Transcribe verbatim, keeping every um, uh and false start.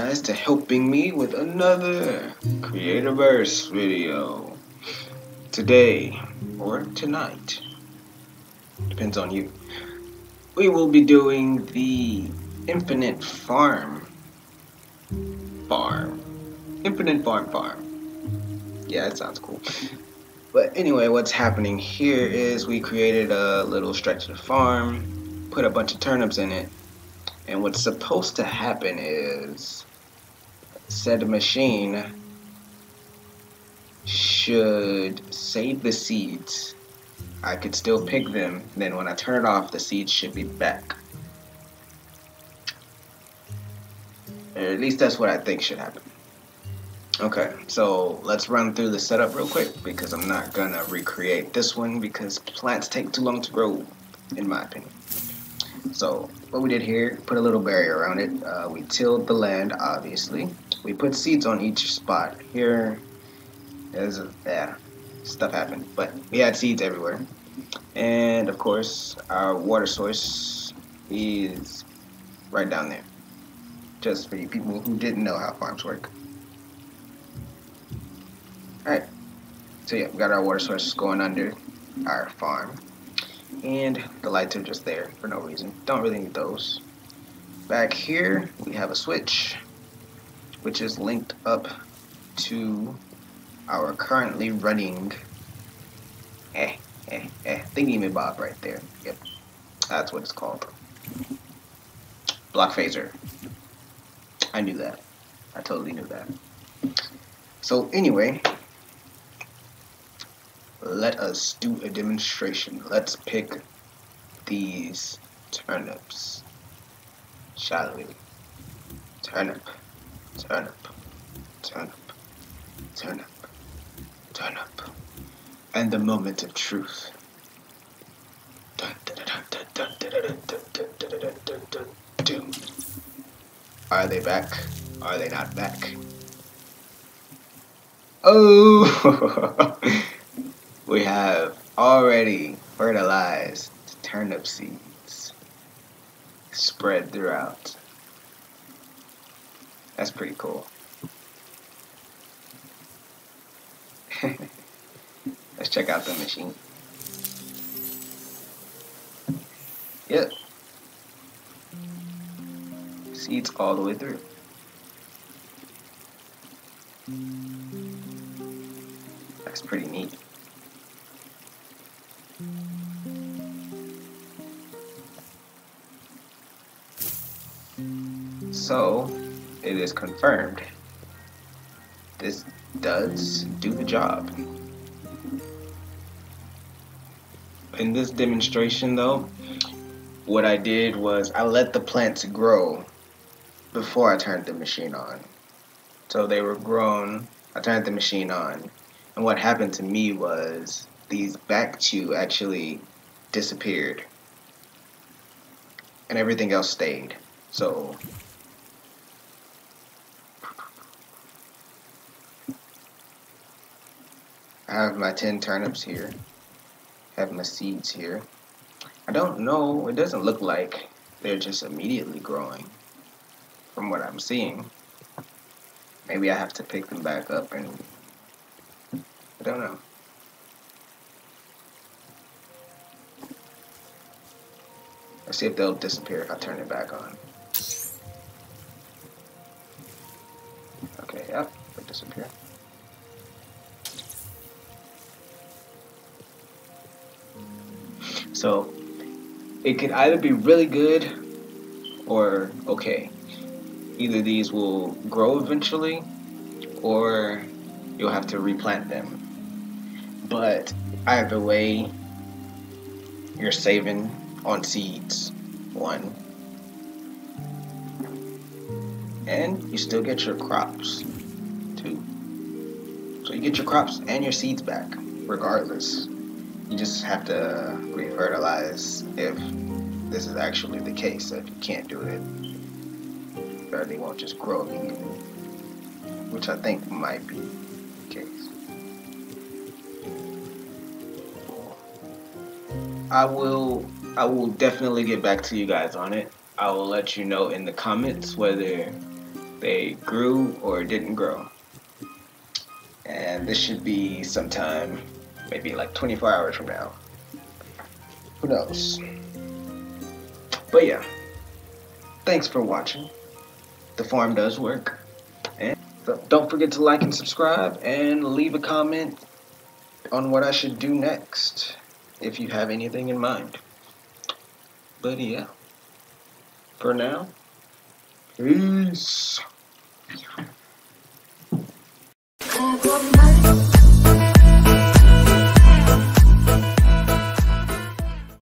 guys to helping me with another Creativerse video. Today, or tonight, depends on you, we will be doing the Infinite Farm Farm. Infinite Farm Farm. Yeah, that sounds cool. But anyway, what's happening here is we created a little stretch of farm, put a bunch of turnips in it, and what's supposed to happen is said machine should save the seeds. I could still pick them, then when I turn it off, the seeds should be back. Or at least that's what I think should happen. Okay, so let's run through the setup real quick because I'm not gonna recreate this one because plants take too long to grow, in my opinion. So what we did here, put a little barrier around it. Uh, we tilled the land, obviously. We put seeds on each spot. Here, there's a, yeah, stuff happened, but we had seeds everywhere. And of course, our water source is right down there. Just for you people who didn't know how farms work. Alright, so yeah, we got our water sources going under our farm. And the lights are just there for no reason. Don't really need those. Back here, we have a switch, which is linked up to our currently running eh, eh, eh, thingy-me-bob right there. Yep, that's what it's called. Block phaser. I knew that. I totally knew that. So anyway, let us do a demonstration. Let's pick these turnips, shall we? Turnip, turnip, turnip, turnip, turnip, and the moment of truth. Are they back? Are they not back? Oh! We have already fertilized turnip seeds spread throughout. That's pretty cool. Let's check out the machine. Yep. Seeds all the way through. That's pretty neat. So, it is confirmed. This does do the job. In this demonstration though, what I did was I let the plants grow before I turned the machine on. So they were grown, I turned the machine on, and what happened to me was these back two actually disappeared and everything else stayed. So I have my ten turnips here, have my seeds here. I don't know, it doesn't look like they're just immediately growing from what I'm seeing. Maybe I have to pick them back up and I don't know. Let's see if they'll disappear if I turn it back on. Okay, yep, they disappear. So, it could either be really good or okay. Either these will grow eventually or you'll have to replant them. But either way, you're saving on seeds, one, and you still get your crops, two. So you get your crops and your seeds back, regardless. You just have to refertilize if this is actually the case. If you can't do it, or they won't just grow immediately, which I think might be the case. I will I will definitely get back to you guys on it. I will let you know in the comments whether they grew or didn't grow. And this should be sometime, maybe like twenty-four hours from now. Who knows? But yeah, thanks for watching. The farm does work. And so don't forget to like and subscribe and leave a comment on what I should do next if you have anything in mind. But yeah, for now, peace.